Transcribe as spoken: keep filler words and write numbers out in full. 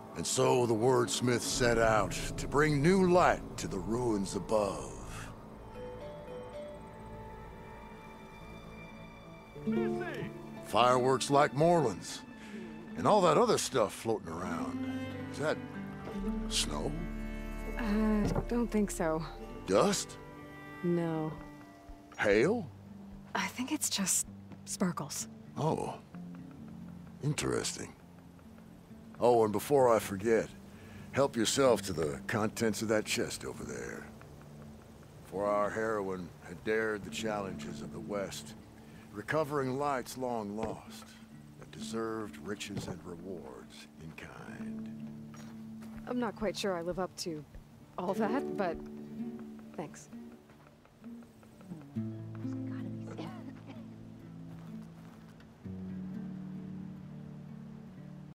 And so the wordsmith set out to bring new light to the ruins above. Fireworks like Moorlands, and all that other stuff floating around. Is that snow? Uh, don't think so. Dust? No. Hail? I think it's just sparkles. Oh. Interesting. Oh, and before I forget, help yourself to the contents of that chest over there. For our heroine had dared the challenges of the West, recovering lights long lost, that deserved riches and rewards in kind. I'm not quite sure I live up to all that, but thanks.